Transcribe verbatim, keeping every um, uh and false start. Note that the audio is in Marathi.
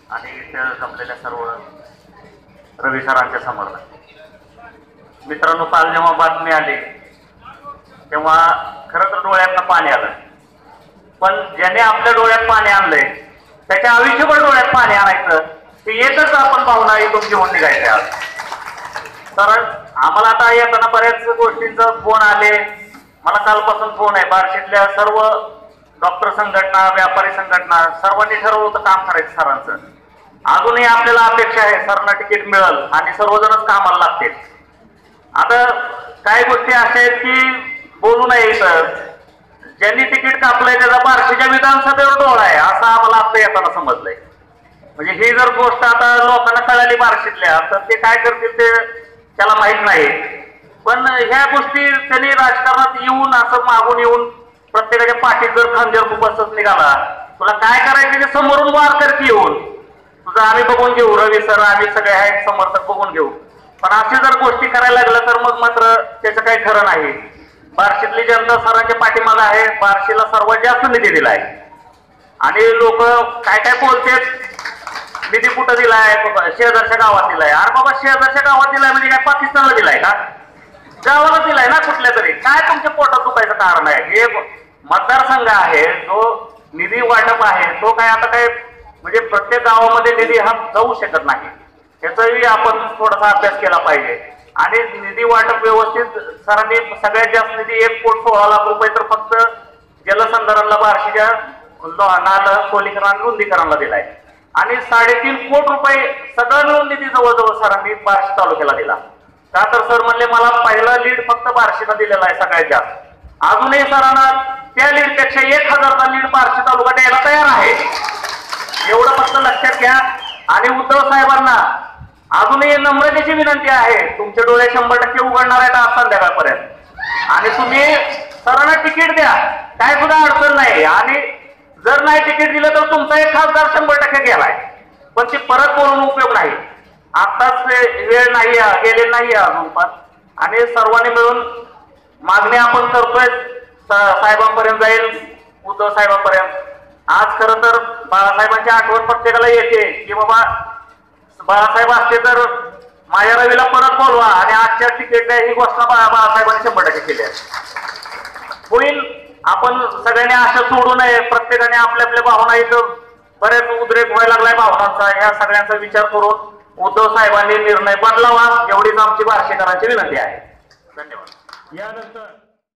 आणि इथे जमलेल्या सर्व रवी सरांच्या समर्थक मित्रांनो, काल जेव्हा बातमी आली तेव्हा खरं तर डोळ्यातनं पाणी आलं, पण ज्याने आपल्या डोळ्यात पाणी आणलंय त्याच्या आयुष्यभर डोळ्यात पाणी आणायचं ते एकच आपण भावना इथून घेऊन निघायचं आज. कारण आम्हाला आता येताना बऱ्याच गोष्टींचा फोन आले. मला कालपासून फोन आहे, बार्शीतल्या सर्व डॉक्टर संघटना, व्यापारी संघटना सर्वांनी ठरवलं होतं काम करायचं सरांचं. अजूनही आपल्याला अपेक्षा आहे सरांना तिकीट मिळेल आणि सर्वजणच कामाला लागतील. आता काही गोष्टी अशा आहेत की बोलू नये, इथं ज्यांनी तिकीट कापलंय त्याचा बार्शीच्या विधानसभेवर डोळा आहे असं आम्हाला आता येताना समजलंय. म्हणजे ही जर गोष्ट आता लोकांना कळाली बार्शीतल्या तर ते काय करतील ते त्याला माहित नाही. पण ह्या गोष्टी त्यांनी राजकारणात येऊन असं मागून येऊन प्रत्येकाच्या पाठीत जर खंजर बसत निघाला, तुला काय करायचं ते समोरून वार करते येऊन, तुझं आम्ही बघून घेऊ, रवी सर आम्ही सगळे आहेत समर्थक बघून घेऊ. पण अशी जर गोष्टी करायला लागल्या तर मग मात्र त्याचं काही खरं नाही. बार्शीतली जनता सरांच्या पाठीमागे आहे. बार्शीला सर्वात जास्त निधी दिलाय आणि लोक काय काय बोलतात, निधी कुठं दिलाय, शेजारच्या गावात दिलाय. अरे बाबा, शेजारच्या गावात दिलाय म्हणजे काय पाकिस्तानला दिलाय का? गावाला दिलाय ना कुठल्या तरी. काय तुमच्या पोटात दुखायचं कारण आहे? हे मतदारसंघ आहे, जो निधी वाटप आहे तो काय आता काय म्हणजे प्रत्येक गावामध्ये निधी हा जाऊ शकत नाही. त्याचाही आपण थोडासा अभ्यास केला पाहिजे. आणि निधी वाटप व्यवस्थित सरांनी सगळ्यात जास्त निधी एक कोट सोळा लाख रुपये तर फक्त जलसंधारणला बार्शीच्या नाल खोलीकरण आणि रुंदीकरणला दिलाय आणि साडेतीन कोट रुपये सगळं मिळून निधी जवळजवळ सरांनी बार्शी तालुक्याला दिला. का तर सर म्हणले मला पहिला लीड फक्त बार्शीला दिलेला आहे सगळ्यात जास्त. अजूनही सरांना त्या लीड पेक्षा एक हजारचा लीड बार्शी तालुका द्यायला तयार आहे. एवढं फक्त लक्षात घ्या. आणि उद्धव साहेबांना अजूनही नम्रतेची विनंती आहे, तुमचे डोळे शंभर टक्के उघडणार आहेत आज संध्याकाळपर्यंत आणि तुम्ही सरांना तिकीट द्या, काय सुद्धा अडचण नाही. आणि जर नाही तिकीट दिलं तर तुमचा एक खासदार शंभर टक्के गेलाय, पण ती परत बोलून उपयोग नाही. आताच वेळ नाही, गेले नाही अजून पण. आणि सर्वांनी मिळून मागणी आपण करतोय, साहेबांपर्यंत जाईल, उद्धव साहेबांपर्यंत. आज खरं तर बाळासाहेबांची आठवण प्रत्येकाला येते की बाबा बाळासाहेब असते तर माझ्या रवीला परत बोलवा आणि आजच्या तिकीट ही घोषणा बाळासाहेबांनी शंभर टक्के केली होईल. आपण सगळ्यांनी आशा सोडू नये. प्रत्येकाने आपल्या आपल्या भावना इथं बरेच उद्रेक व्हायला लागलाय भावनांचा. या सगळ्यांचा विचार करून उद्धव साहेबांनी निर्णय बदलावा एवढीच आमची बार्शीकरांची विनंती आहे. धन्यवाद. यानंतर